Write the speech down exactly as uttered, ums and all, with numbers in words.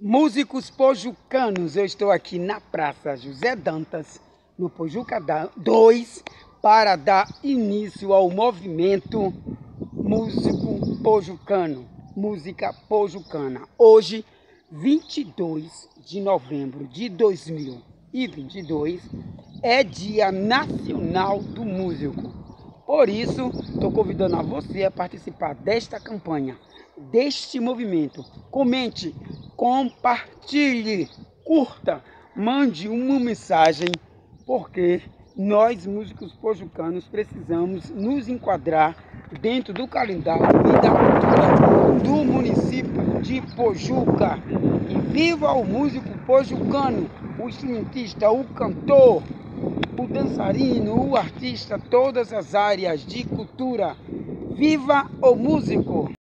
Músicos pojucanos, eu estou aqui na Praça José Dantas, no Pojuca dois, para dar início ao movimento músico pojucano, música pojucana. Hoje, vinte e dois de novembro de dois mil e vinte e dois, é Dia Nacional do Músico. Por isso, estou convidando a você a participar desta campanha, deste movimento. Comente, compartilhe, curta, mande uma mensagem, porque nós, músicos pojucanos, precisamos nos enquadrar dentro do calendário e da cultura do município de Pojuca. E viva o músico pojucano, o instrumentista, o cantor, o dançarino, o artista, todas as áreas de cultura. Viva o músico!